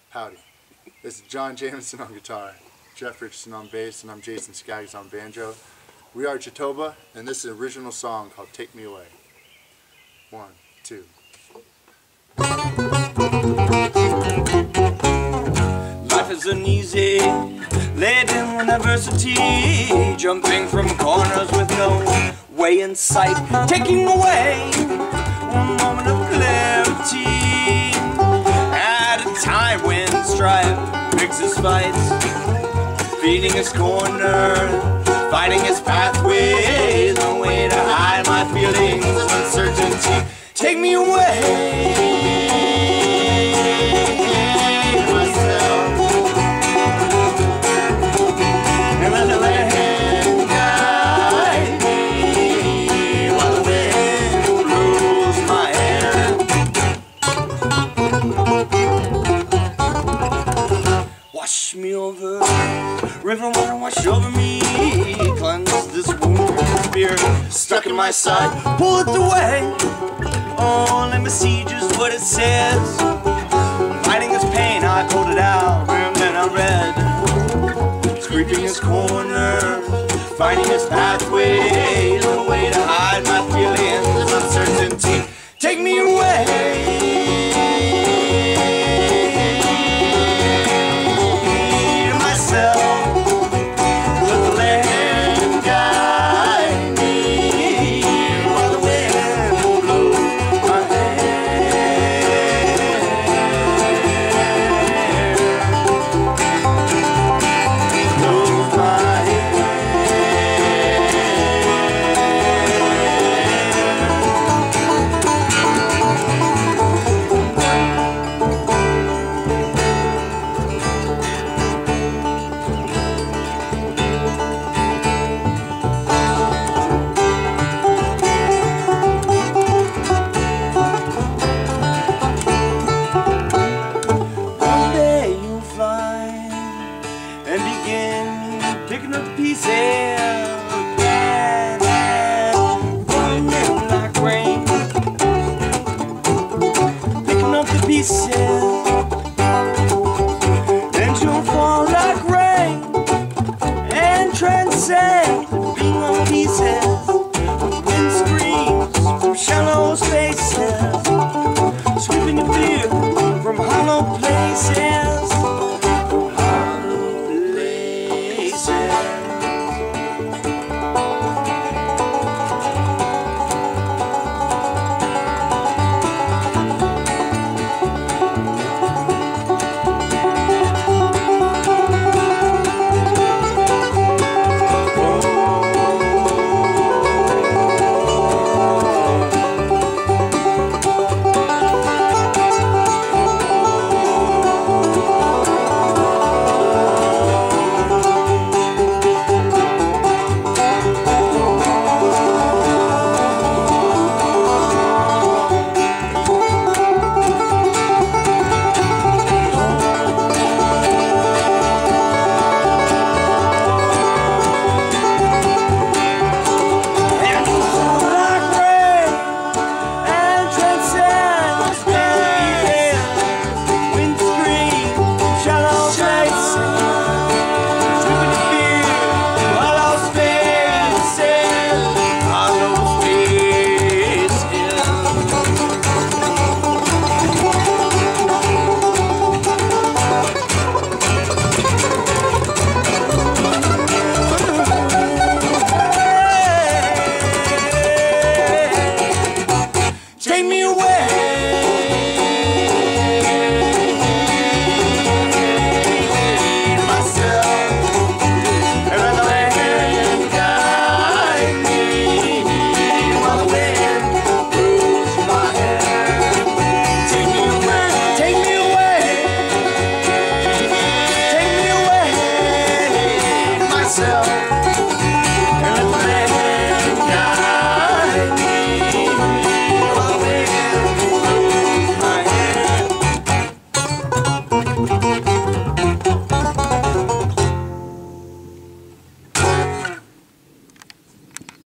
Howdy. This is John Jameson on guitar, Jeff Richardson on bass, and I'm Jason Skaggs on banjo. We are Jatoba, and this is an original song called Take Me Away. 1, 2. Life isn't easy, laden with adversity, jumping from corners with no way in sight, taking away one moment of clarity at a time when strife picks his fights, feeding his corner, finding his pathway, no way to hide my feelings of uncertainty. Take me away. Wash me over, river water wash over me, cleanse this wound from fear stuck in my side, pull it away. Oh, let me see just what it says. Fighting this pain, I pulled it out, and then I read. Scraping his corner, finding his pathway, no way to hide my feelings of uncertainty. Take me away. Picking up the pieces again and falling like rain. Picking up the pieces, then you'll fall like rain and transcend being on pieces. Wind screams from shallow spaces, sweeping the fear from hollow places.